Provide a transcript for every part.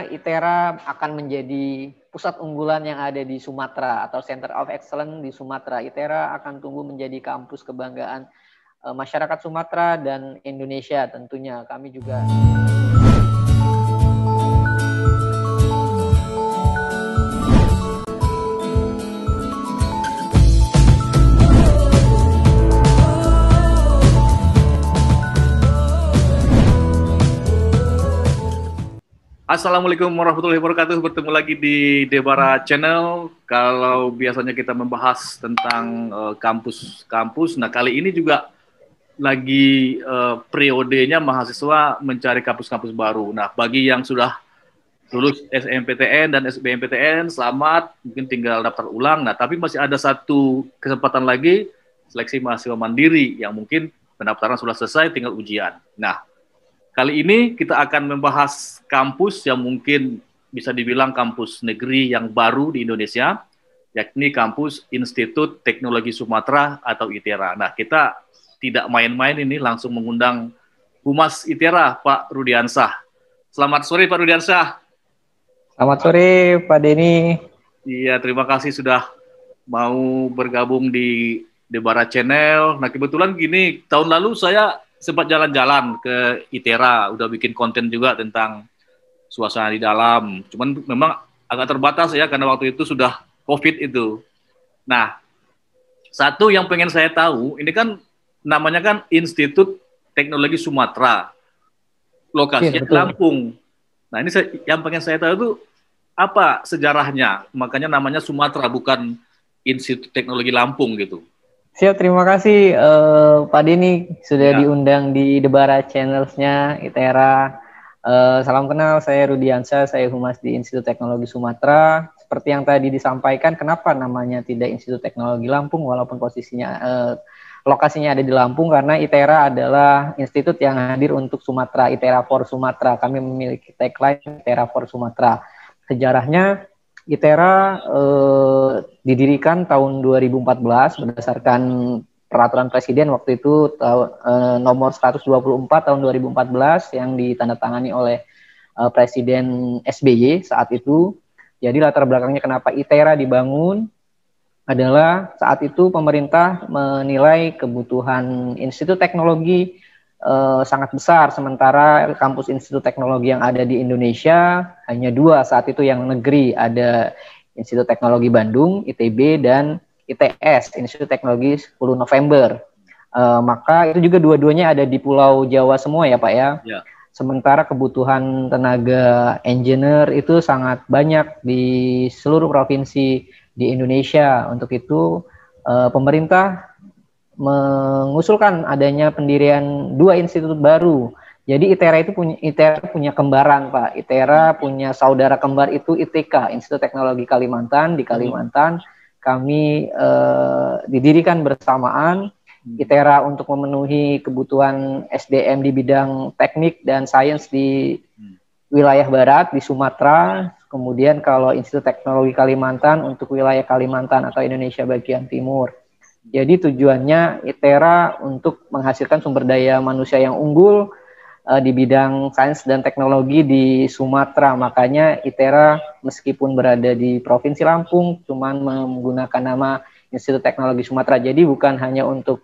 ITERA akan menjadi pusat unggulan yang ada di Sumatera atau Center of Excellence di Sumatera. ITERA akan tumbuh menjadi kampus kebanggaan masyarakat Sumatera dan Indonesia tentunya. Kami juga Assalamualaikum warahmatullahi wabarakatuh. Bertemu lagi di Debara Channel. Kalau biasanya kita membahas tentang kampus-kampus, nah kali ini juga lagi periodenya mahasiswa mencari kampus-kampus baru. Nah, bagi yang sudah lulus SNMPTN dan SBMPTN, selamat, mungkin tinggal daftar ulang. Nah, tapi masih ada satu kesempatan lagi, seleksi mahasiswa mandiri yang mungkin pendaftaran sudah selesai, tinggal ujian. Nah, kali ini kita akan membahas kampus yang mungkin bisa dibilang kampus negeri yang baru di Indonesia, yakni kampus Institut Teknologi Sumatera atau ITERA. Nah, kita tidak main-main ini, langsung mengundang Humas ITERA, Pak Rudiansyah. Selamat sore, Pak Rudiansyah. Selamat sore, Pak Denny. Iya, terima kasih sudah mau bergabung di Debara Channel. Nah, kebetulan gini, tahun lalu saya sempat jalan-jalan ke ITERA, udah bikin konten juga tentang suasana di dalam. Cuman memang agak terbatas ya, karena waktu itu sudah COVID itu. Nah, satu yang pengen saya tahu, ini kan namanya kan Institut Teknologi Sumatera, lokasinya di Lampung. Nah, ini yang pengen saya tahu itu apa sejarahnya, makanya namanya Sumatera, bukan Institut Teknologi Lampung gitu. Siap, terima kasih Pak Denny sudah diundang di Debara Channels-nya ITERA. Salam kenal, saya Rudiansyah, saya Humas di Institut Teknologi Sumatera. Seperti yang tadi disampaikan, kenapa namanya tidak Institut Teknologi Lampung walaupun posisinya lokasinya ada di Lampung, karena ITERA adalah institut yang hadir untuk Sumatera, ITERA for Sumatera. Kami memiliki tagline ITERA for Sumatera. Sejarahnya ITERA didirikan tahun 2014 berdasarkan peraturan presiden waktu itu nomor 124 tahun 2014 yang ditandatangani oleh Presiden SBY saat itu. Jadi latar belakangnya kenapa ITERA dibangun adalah saat itu pemerintah menilai kebutuhan Institut Teknologi sangat besar, sementara kampus Institut Teknologi yang ada di Indonesia hanya dua saat itu yang negeri, ada Institut Teknologi Bandung, ITB, dan ITS, Institut Teknologi 10 November. Maka itu juga dua-duanya ada di Pulau Jawa semua ya Pak ya. Ya. Sementara kebutuhan tenaga engineer itu sangat banyak di seluruh provinsi di Indonesia. Untuk itu pemerintah mengusulkan adanya pendirian dua institut baru. Jadi ITERA punya kembaran Pak. ITERA punya saudara kembar itu ITK, Institut Teknologi Kalimantan di Kalimantan. Kami didirikan bersamaan. ITERA untuk memenuhi kebutuhan SDM di bidang teknik dan sains di wilayah barat di Sumatera. Kemudian kalau Institut Teknologi Kalimantan untuk wilayah Kalimantan atau Indonesia bagian timur. Jadi tujuannya ITERA untuk menghasilkan sumber daya manusia yang unggul di bidang sains dan teknologi di Sumatera. Makanya ITERA meskipun berada di Provinsi Lampung, cuman menggunakan nama Institut Teknologi Sumatera. Jadi bukan hanya untuk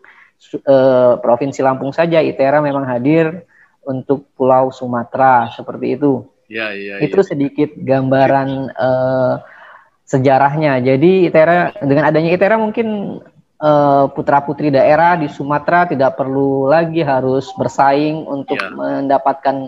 Provinsi Lampung saja, ITERA memang hadir untuk Pulau Sumatera, seperti itu. Itu sedikit gambaran sejarahnya. Jadi ITERA, dengan adanya ITERA mungkin putra-putri daerah di Sumatera tidak perlu lagi harus bersaing untuk mendapatkan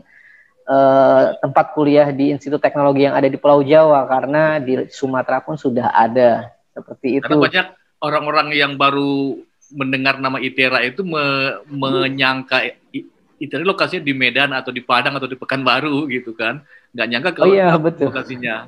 tempat kuliah di Institut Teknologi yang ada di Pulau Jawa, karena di Sumatera pun sudah ada, seperti itu. Karena banyak orang-orang yang baru mendengar nama ITERA itu menyangka ITERA lokasinya di Medan atau di Padang atau di Pekanbaru gitu kan, nggak nyangka kalau betul. lokasinya.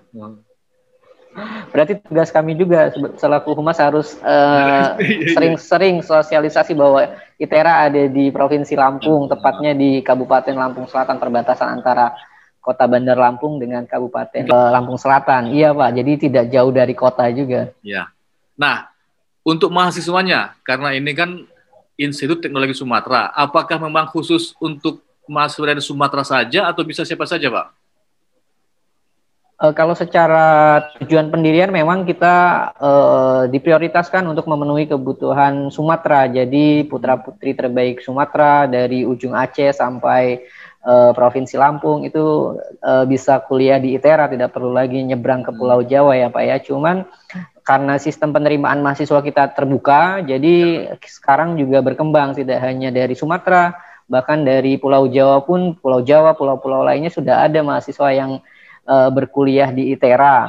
Berarti tugas kami juga selaku Humas harus sering-sering sosialisasi bahwa ITERA ada di Provinsi Lampung, tepatnya di Kabupaten Lampung Selatan, perbatasan antara Kota Bandar Lampung dengan Kabupaten Lampung Selatan. Iya Pak, jadi tidak jauh dari kota juga. Ya. Nah, untuk mahasiswanya, karena ini kan Institut Teknologi Sumatera, apakah memang khusus untuk mahasiswa dari Sumatera saja atau bisa siapa saja Pak? Kalau secara tujuan pendirian memang kita diprioritaskan untuk memenuhi kebutuhan Sumatera. Jadi putra-putri terbaik Sumatera dari ujung Aceh sampai Provinsi Lampung itu bisa kuliah di ITERA, tidak perlu lagi nyebrang ke Pulau Jawa ya Pak ya. Cuman karena sistem penerimaan mahasiswa kita terbuka, jadi sekarang juga berkembang tidak hanya dari Sumatera, bahkan dari Pulau Jawa pun, Pulau Jawa, pulau-pulau lainnya sudah ada mahasiswa yang berkuliah di ITERA.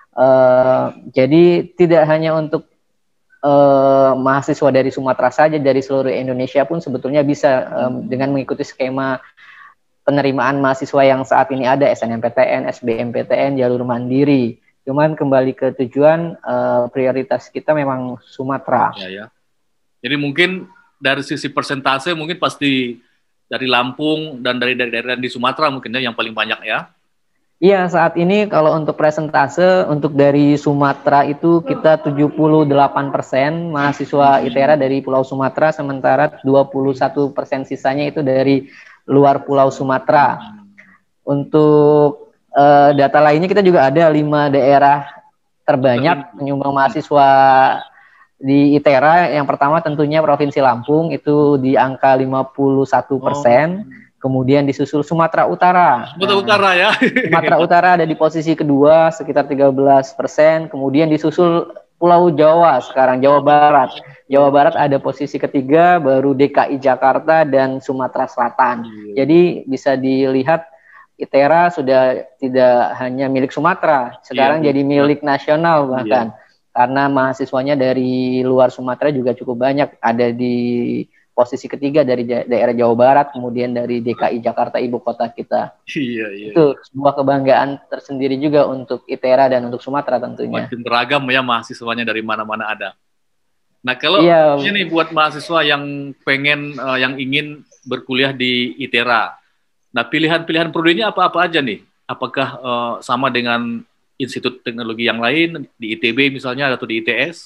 Jadi tidak hanya untuk mahasiswa dari Sumatera saja, dari seluruh Indonesia pun sebetulnya bisa dengan mengikuti skema penerimaan mahasiswa yang saat ini ada, SNMPTN, SBMPTN, jalur mandiri. Cuman kembali ke tujuan, prioritas kita memang Sumatera. Ya. Jadi mungkin dari sisi persentase mungkin pasti dari Lampung dan dari daerah di Sumatera mungkinnya yang paling banyak ya. Iya, saat ini kalau untuk presentase untuk dari Sumatera itu kita 78% mahasiswa ITERA dari Pulau Sumatera, sementara 21% sisanya itu dari luar Pulau Sumatera. Untuk data lainnya kita juga ada 5 daerah terbanyak penyumbang mahasiswa di ITERA. Yang pertama tentunya Provinsi Lampung itu di angka 51%. Kemudian disusul Sumatera Utara. Sumatera Utara ya. Sumatera Utara ada di posisi kedua sekitar 13%. Kemudian disusul Pulau Jawa sekarang, Jawa Barat. Jawa Barat ada posisi ketiga, baru DKI Jakarta dan Sumatera Selatan. Jadi bisa dilihat ITERA sudah tidak hanya milik Sumatera, sekarang jadi milik nasional bahkan. Karena mahasiswanya dari luar Sumatera juga cukup banyak, ada di posisi ketiga dari daerah Jawa Barat, kemudian dari DKI Jakarta, ibu kota kita. Itu sebuah kebanggaan tersendiri juga untuk ITERA dan untuk Sumatera tentunya. Makin beragam ya mahasiswanya, dari mana-mana ada. Nah kalau ini buat mahasiswa yang pengen, yang ingin berkuliah di ITERA, nah pilihan-pilihan prodinya apa-apa aja nih? Apakah sama dengan institut teknologi yang lain, di ITB misalnya atau di ITS?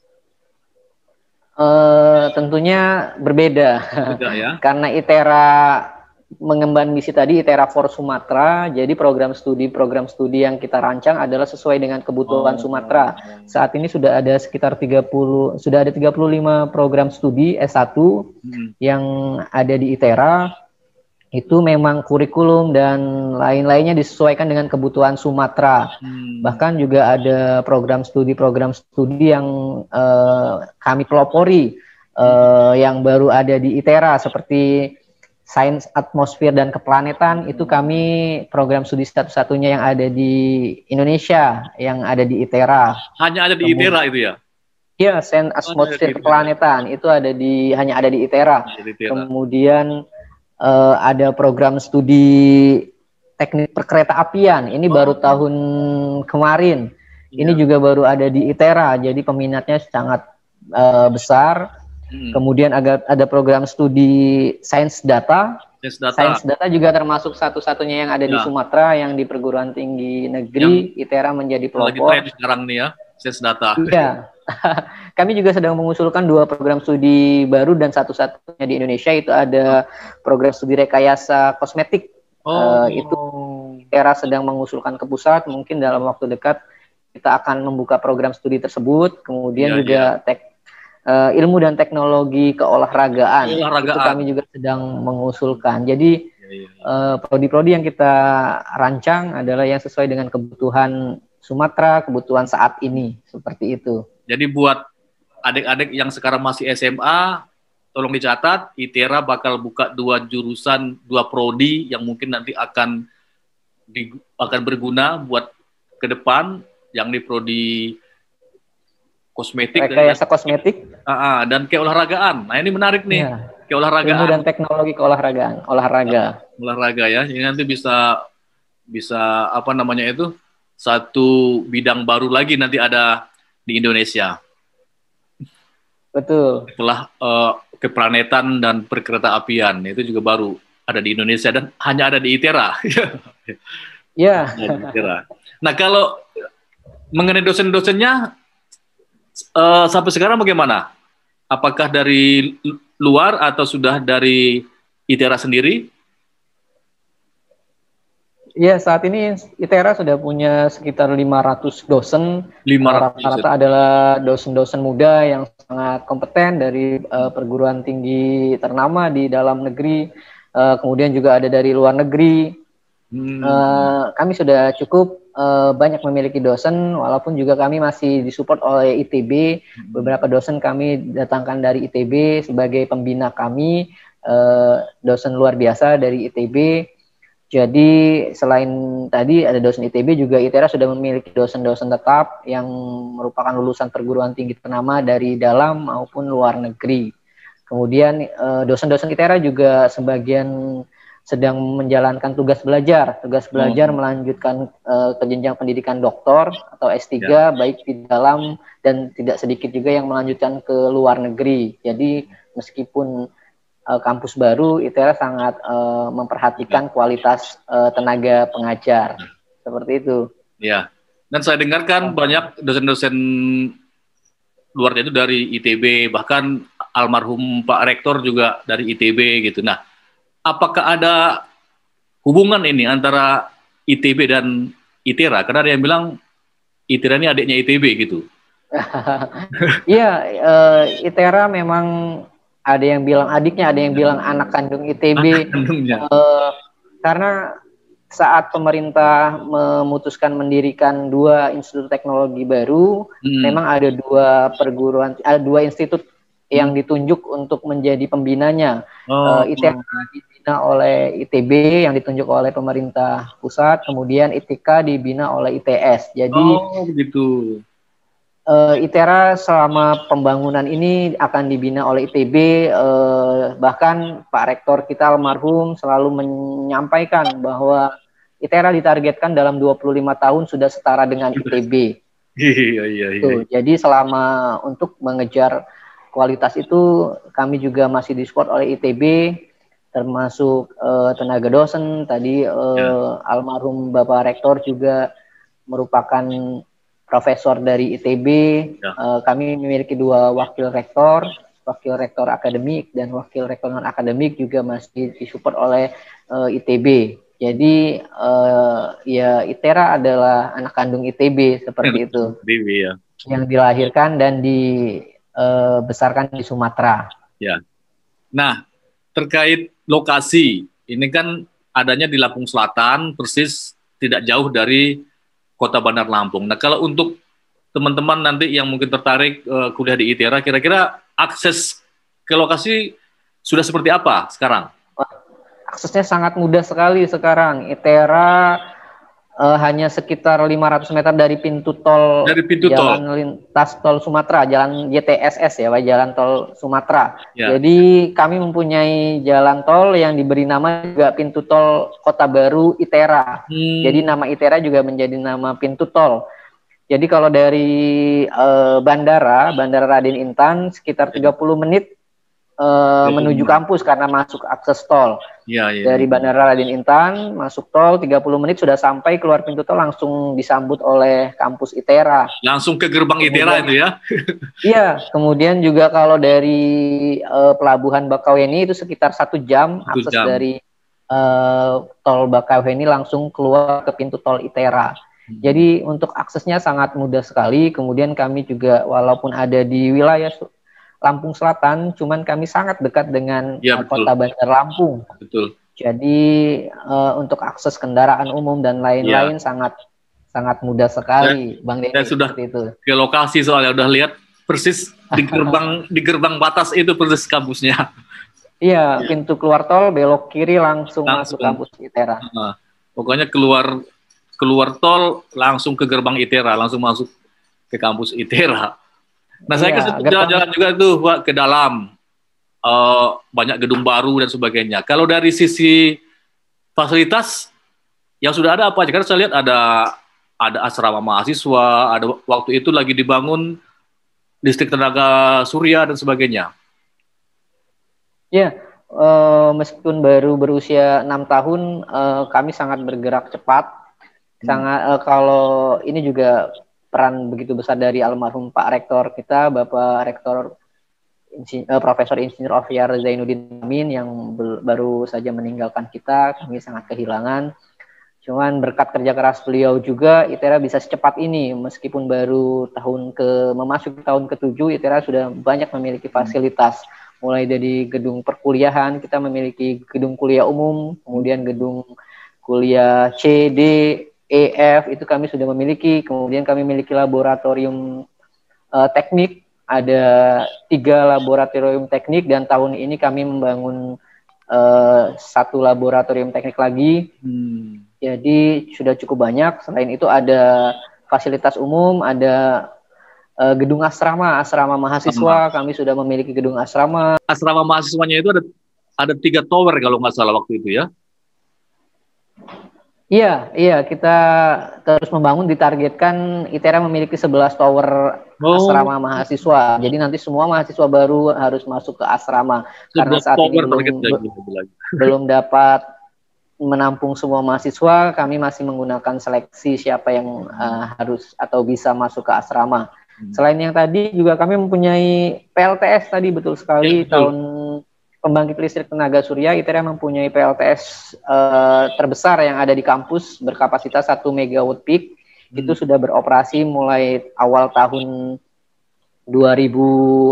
Tentunya berbeda ya? Karena ITERA mengemban misi tadi, ITERA for Sumatera, jadi program studi yang kita rancang adalah sesuai dengan kebutuhan Sumatera. Saat ini sudah ada sekitar 35 program studi S1 yang ada di ITERA. Itu memang kurikulum dan lain-lainnya disesuaikan dengan kebutuhan Sumatera. Bahkan juga ada program studi yang kami pelopori yang baru ada di ITERA, seperti Sains Atmosfer dan Keplanetan. Itu kami program studi satu-satunya yang ada di Indonesia, yang ada di ITERA. Hanya ada di ITERA itu ya? Iya, Sains Atmosfer Keplanetan itu hanya ada di ITERA. Kemudian ada program studi teknik perkereta-apian, ini baru tahun kemarin. Ini juga baru ada di ITERA, jadi peminatnya sangat besar. Kemudian ada program studi sains data. Sains data juga termasuk satu-satunya yang ada di Sumatera, yang di perguruan tinggi negeri ITERA menjadi pelopor. Lagi tren sekarang nih ya, sains data. Iya. Kami juga sedang mengusulkan 2 program studi baru dan satu-satunya di Indonesia, itu ada program studi rekayasa kosmetik. Itu ITERA sedang mengusulkan ke pusat, mungkin dalam waktu dekat kita akan membuka program studi tersebut. Kemudian juga ilmu dan teknologi keolahragaan. Itu kami juga sedang mengusulkan. Jadi prodi-prodi yang kita rancang adalah yang sesuai dengan kebutuhan Sumatera, kebutuhan saat ini, seperti itu. Jadi buat adik-adik yang sekarang masih SMA, tolong dicatat, ITERA bakal buka 2 jurusan, 2 prodi yang mungkin nanti akan berguna buat ke depan, yang di prodi kosmetik, rekayasa kosmetik, dan keolahragaan. Nah ini menarik nih, keolahragaan. Ilmu dan teknologi keolahragaan, olahraga ya. Ini nanti bisa apa namanya itu, satu bidang baru lagi nanti ada di Indonesia. Betul. Setelah keplanetan dan perkereta apian, itu juga baru ada di Indonesia dan hanya ada di ITERA. Ya. Nah kalau mengenai dosen-dosennya sampai sekarang bagaimana? Apakah dari luar atau sudah dari ITERA sendiri? Iya, saat ini ITERA sudah punya sekitar 500 dosen. 500 dosen. Rata-rata adalah dosen-dosen muda yang sangat kompeten dari perguruan tinggi ternama di dalam negeri. Kemudian juga ada dari luar negeri. Kami sudah cukup banyak memiliki dosen, walaupun juga kami masih disupport oleh ITB. Beberapa dosen kami datangkan dari ITB sebagai pembina kami, dosen luar biasa dari ITB. Jadi selain tadi ada dosen ITB, juga ITERA sudah memiliki dosen-dosen tetap yang merupakan lulusan perguruan tinggi ternama dari dalam maupun luar negeri. Kemudian dosen-dosen ITERA juga sebagian sedang menjalankan tugas belajar melanjutkan ke jenjang pendidikan doktor atau S3, baik di dalam dan tidak sedikit juga yang melanjutkan ke luar negeri. Jadi meskipun kampus baru, ITERA sangat memperhatikan kualitas tenaga pengajar. Seperti itu. Ya. Dan saya dengarkan banyak dosen-dosen luar itu dari ITB, bahkan almarhum Pak Rektor juga dari ITB gitu. Nah, apakah ada hubungan ini antara ITB dan ITERA? Karena ada yang bilang ITERA ini adiknya ITB gitu. Iya, ITERA memang ada yang bilang adiknya, ada yang bilang anak kandung ITB. Karena saat pemerintah memutuskan mendirikan 2 institut teknologi baru, memang ada 2 perguruan, ada 2 institut yang ditunjuk untuk menjadi pembinanya. ITERA dibina oleh ITB yang ditunjuk oleh pemerintah pusat, kemudian ITK dibina oleh ITS. Jadi begitu. ITERA selama pembangunan ini akan dibina oleh ITB, bahkan Pak Rektor kita almarhum selalu menyampaikan bahwa ITERA ditargetkan dalam 25 tahun sudah setara dengan ITB. Iya. Jadi selama untuk mengejar kualitas itu, kami juga masih disupport oleh ITB, termasuk tenaga dosen. Tadi almarhum Bapak Rektor juga merupakan profesor dari ITB. Kami memiliki 2 wakil rektor akademik dan wakil rektor non akademik juga masih disupport oleh ITB. Jadi ya ITERA adalah anak kandung ITB seperti itu. ITB, ya. Yang dilahirkan dan dibesarkan di Sumatera. Ya. Nah, terkait lokasi, ini kan adanya di Lampung Selatan, persis tidak jauh dari Kota Bandar Lampung. Nah, kalau untuk teman-teman nanti yang mungkin tertarik kuliah di ITERA, kira-kira akses ke lokasi sudah seperti apa sekarang? Aksesnya sangat mudah sekali sekarang. ITERA hanya sekitar 500 meter dari pintu tol, jalan lintas tol Sumatera, jalan JTSS ya, jalan tol Sumatera. Jadi kami mempunyai jalan tol yang diberi nama juga pintu tol Kota Baru ITERA. Jadi nama ITERA juga menjadi nama pintu tol. Jadi kalau dari Bandara Raden Intan sekitar 30 menit menuju kampus karena masuk akses tol. Dari Bandara Raden Intan masuk tol 30 menit sudah sampai, keluar pintu tol langsung disambut oleh kampus ITERA. Langsung ke gerbang ITERA itu ya? Iya, kemudian juga kalau dari Pelabuhan Bakauheni itu sekitar 1 jam akses dari tol Bakauheni langsung keluar ke pintu tol ITERA. Jadi untuk aksesnya sangat mudah sekali. Kemudian kami juga walaupun ada di wilayah Lampung Selatan, cuman kami sangat dekat dengan Kota Bandar Lampung. Betul. Jadi untuk akses kendaraan umum dan lain-lain sangat mudah sekali, Bang Denny. Sudah itu ke lokasi soalnya udah lihat persis di gerbang batas itu persis kampusnya. Iya, pintu keluar tol belok kiri langsung masuk kampus ITERA. Pokoknya keluar tol langsung ke gerbang ITERA, langsung masuk ke kampus ITERA. Nah, saya sempat jalan-jalan juga tuh Pak, ke dalam, banyak gedung baru dan sebagainya. Kalau dari sisi fasilitas yang sudah ada apa aja? Karena saya lihat ada asrama mahasiswa, ada waktu itu lagi dibangun listrik tenaga surya dan sebagainya. Ya, meskipun baru berusia 6 tahun, kami sangat bergerak cepat. Kalau ini juga peran begitu besar dari almarhum Pak Rektor kita, Bapak Rektor Profesor Insinyur Ofyar Zainuddin Amin yang baru saja meninggalkan kita. Kami sangat kehilangan. Cuman berkat kerja keras beliau juga, ITERA bisa secepat ini. Meskipun baru memasuki tahun ke-7, ITERA sudah banyak memiliki fasilitas. Mulai dari gedung perkuliahan, kita memiliki gedung kuliah umum, kemudian gedung kuliah C, D, E, F, itu kami sudah memiliki. Kemudian kami memiliki laboratorium teknik, ada 3 laboratorium teknik, dan tahun ini kami membangun 1 laboratorium teknik lagi. Jadi sudah cukup banyak. Selain itu ada fasilitas umum, ada gedung asrama mahasiswa. Kami sudah memiliki gedung asrama. Asrama mahasiswanya itu ada 3 tower kalau nggak salah waktu itu ya. Iya, kita terus membangun, ditargetkan ITERA memiliki 11 tower asrama mahasiswa. Jadi nanti semua mahasiswa baru harus masuk ke asrama. Karena saat ini belum dapat menampung semua mahasiswa, kami masih menggunakan seleksi siapa yang harus atau bisa masuk ke asrama. Selain yang tadi juga kami mempunyai PLTS tadi, betul sekali, ya, tahun pembangkit listrik tenaga surya, ITERA mempunyai PLTS terbesar yang ada di kampus berkapasitas 1 megawatt peak. Itu sudah beroperasi mulai awal tahun 2000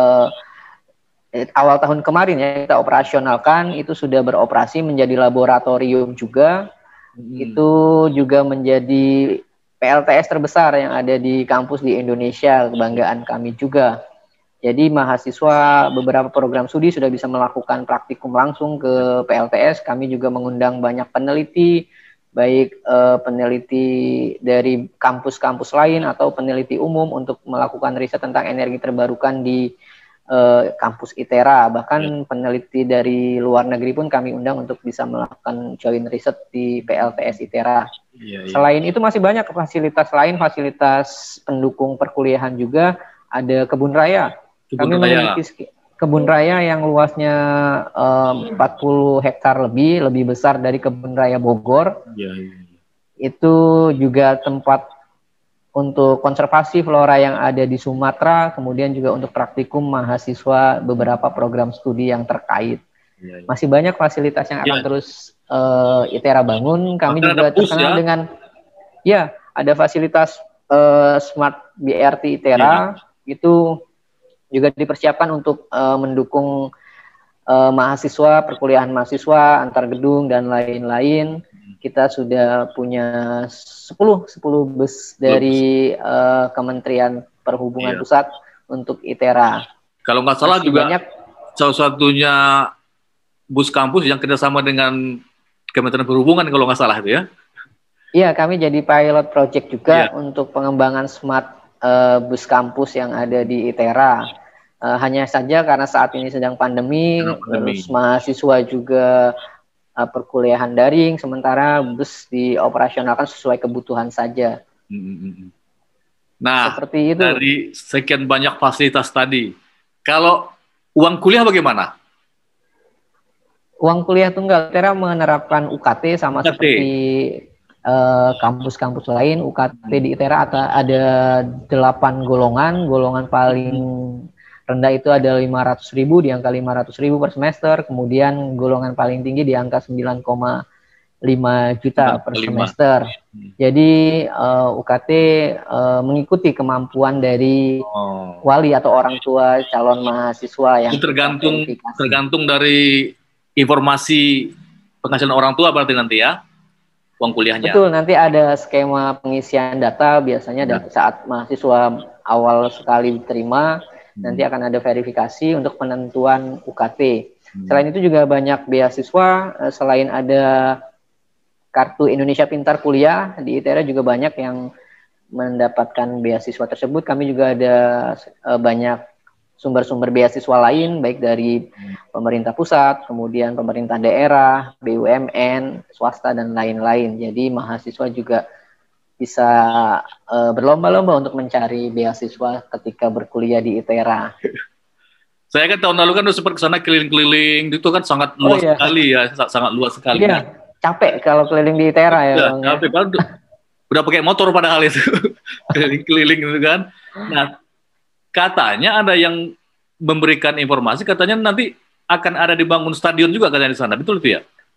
awal tahun kemarin ya, kita operasionalkan. Itu sudah beroperasi menjadi laboratorium juga. Itu juga menjadi PLTS terbesar yang ada di kampus di Indonesia, kebanggaan kami juga. Jadi mahasiswa beberapa program studi sudah bisa melakukan praktikum langsung ke PLTS. Kami juga mengundang banyak peneliti, baik peneliti dari kampus-kampus lain atau peneliti umum untuk melakukan riset tentang energi terbarukan di kampus ITERA. Bahkan peneliti dari luar negeri pun kami undang untuk bisa melakukan joint riset di PLTS ITERA. Selain itu masih banyak fasilitas lain, fasilitas pendukung perkuliahan juga. Ada kebun raya. Kami memiliki kebun raya yang luasnya 40 hektar lebih besar dari kebun raya Bogor. Itu juga tempat untuk konservasi flora yang ada di Sumatera, kemudian juga untuk praktikum mahasiswa beberapa program studi yang terkait. Masih banyak fasilitas yang akan terus ITERA bangun. Kami juga terkenal dengan, ada fasilitas Smart BRT ITERA, itu juga dipersiapkan untuk mendukung mahasiswa, perkuliahan mahasiswa, antar gedung, dan lain-lain. Kita sudah punya 10 bus dari Kementerian Perhubungan Pusat untuk ITERA. Kalau nggak salah masih juga banyak, salah satunya bus kampus yang kerjasama dengan Kementerian Perhubungan kalau nggak salah itu ya? Iya, kami jadi pilot project juga untuk pengembangan smart bus kampus yang ada di ITERA. Hanya saja karena saat ini sedang pandemi, terus mahasiswa juga perkuliahan daring, sementara bus dioperasionalkan sesuai kebutuhan saja. Nah, seperti itu. Dari sekian banyak fasilitas tadi, kalau uang kuliah bagaimana? Uang kuliah tunggal, ITERA menerapkan UKT sama seperti kampus-kampus lain. UKT di ITERA ada 8 golongan. Golongan paling rendah itu ada 500.000, di angka 500.000 per semester. Kemudian golongan paling tinggi di angka 9,5 juta per semester. Jadi UKT mengikuti kemampuan dari wali atau orang tua calon mahasiswa yang tergantung dari informasi penghasilan orang tua berarti nanti ya, uang kuliahnya. Betul, nanti ada skema pengisian data biasanya saat mahasiswa awal sekali diterima. Nanti akan ada verifikasi untuk penentuan UKT. Selain itu juga banyak beasiswa, selain ada kartu Indonesia Pintar Kuliah, di ITERA juga banyak yang mendapatkan beasiswa tersebut. Kami juga ada banyak sumber-sumber beasiswa lain, baik dari pemerintah pusat, kemudian pemerintah daerah, BUMN, swasta, dan lain-lain. Jadi mahasiswa juga bisa berlomba-lomba untuk mencari beasiswa ketika berkuliah di ITERA. Saya kan tahun lalu kan udah sempat ke sana keliling-keliling, itu kan sangat luas sekali ya, sangat luas sekali. Iya, capek kalau keliling di ITERA ya. Capek, kan udah pakai motor padahal itu, keliling-keliling gitu kan. Nah, katanya ada yang memberikan informasi, katanya nanti akan ada dibangun stadion juga katanya di sana, betul itu ya?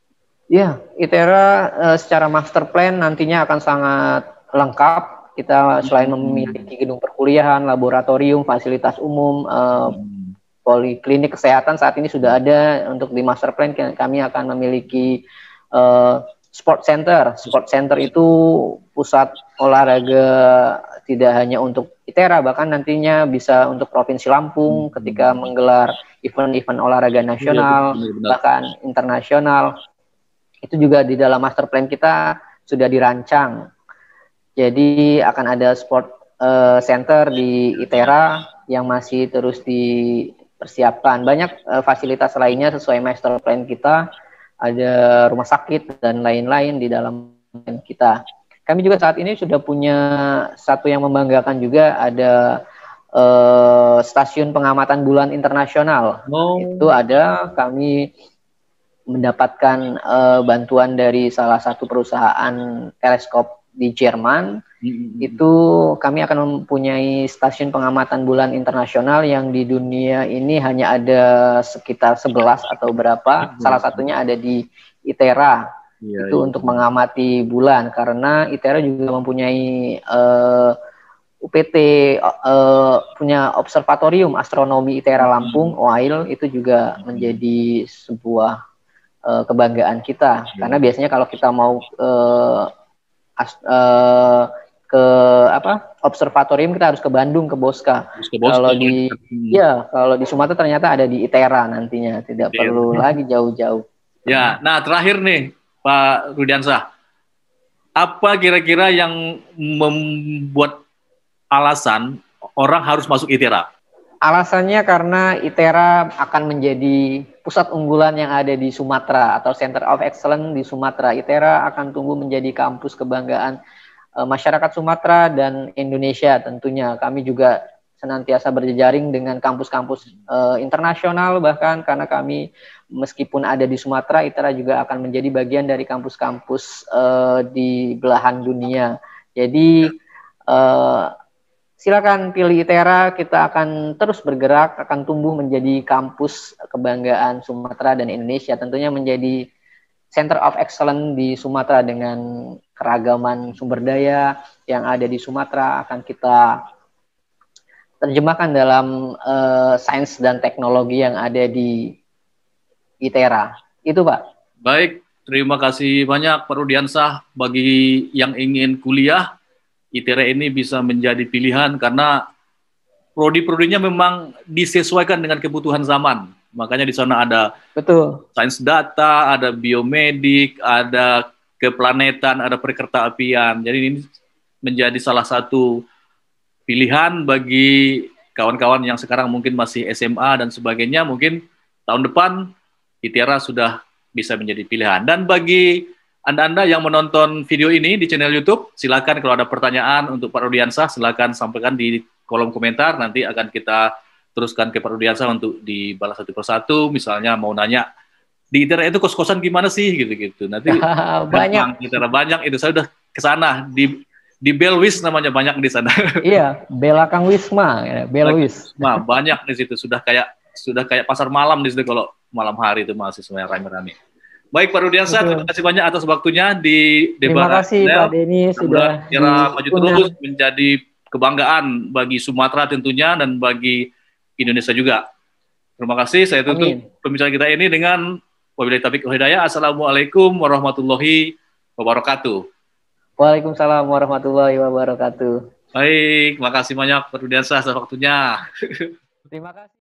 Ya, ITERA secara master plan nantinya akan sangat lengkap. Kita selain memiliki gedung perkuliahan, laboratorium, fasilitas umum, poliklinik kesehatan saat ini sudah ada. Untuk di master plan kami akan memiliki sport center. Sport center itu pusat olahraga tidak hanya untuk ITERA, bahkan nantinya bisa untuk Provinsi Lampung ketika menggelar event-event olahraga nasional, bahkan internasional. Itu juga di dalam master plan kita sudah dirancang. Jadi akan ada sport center di ITERA yang masih terus dipersiapkan. Banyak fasilitas lainnya sesuai master plan kita, ada rumah sakit dan lain-lain di dalam plan kita. Kami juga saat ini sudah punya satu yang membanggakan juga, ada stasiun pengamatan bulan internasional. Itu ada, kami mendapatkan bantuan dari salah satu perusahaan teleskop di Jerman. Itu kami akan mempunyai stasiun pengamatan bulan internasional yang di dunia ini hanya ada sekitar 11 atau berapa. Salah satunya ada di ITERA. Itu untuk mengamati bulan, karena ITERA juga mempunyai UPT, punya observatorium astronomi ITERA Lampung, OAIL. Itu juga menjadi sebuah kebanggaan kita, karena biasanya kalau kita mau ke observatorium kita harus ke Bandung, ke Bosca. Kalau di Sumatera ternyata ada di ITERA nantinya, tidak perlu lagi jauh-jauh. Ya, nah terakhir nih Pak Rudiansyah, apa kira-kira yang membuat alasan orang harus masuk ITERA? Alasannya karena ITERA akan menjadi pusat unggulan yang ada di Sumatera atau Center of Excellence di Sumatera. ITERA akan tumbuh menjadi kampus kebanggaan masyarakat Sumatera dan Indonesia tentunya. Kami juga senantiasa berjejaring dengan kampus-kampus internasional, bahkan karena kami meskipun ada di Sumatera, ITERA juga akan menjadi bagian dari kampus-kampus di belahan dunia. Jadi silakan pilih ITERA, kita akan terus bergerak, akan tumbuh menjadi kampus kebanggaan Sumatera dan Indonesia, tentunya menjadi Center of Excellence di Sumatera dengan keragaman sumber daya yang ada di Sumatera akan kita terjemahkan dalam sains dan teknologi yang ada di ITERA. Itu Pak. Baik, terima kasih banyak Pak Rudiansyah. Bagi yang ingin kuliah, ITERA ini bisa menjadi pilihan karena prodi-prodinya memang disesuaikan dengan kebutuhan zaman. Makanya di sana ada sains data, ada biomedik, ada keplanetan, ada perkereta-apian. Jadi ini menjadi salah satu pilihan bagi kawan-kawan yang sekarang mungkin masih SMA dan sebagainya. Mungkin tahun depan ITERA sudah bisa menjadi pilihan. Dan bagi Anda-Anda yang menonton video ini di channel YouTube, silakan kalau ada pertanyaan untuk Pak Rudiansyah, silakan sampaikan di kolom komentar. Nanti akan kita teruskan ke Pak Rudiansyah untuk dibalas satu persatu. Misalnya mau nanya, di ITERA itu kos-kosan gimana sih? Gitu-gitu. Nanti banyak. ITERA banyak, itu saya udah ke sana. Di Belwis namanya, banyak di sana. Iya, Belakang Wisma. Belwis. Banyak di situ. Sudah kayak pasar malam di situ kalau malam hari itu mahasiswa yang rame-rame. Baik Pak Rudiansyah, terima kasih banyak atas waktunya di Debara. Terima kasih Pak Denny sudah maju terus menjadi kebanggaan bagi Sumatera tentunya dan bagi Indonesia juga. Terima kasih. Saya tutup pembicaraan kita ini dengan wabillahi taufiq wal hidayah. Assalamualaikum warahmatullahi wabarakatuh. Waalaikumsalam warahmatullahi wabarakatuh. Baik, makasih banyak Pak Rudiansyah atas waktunya. Terima kasih.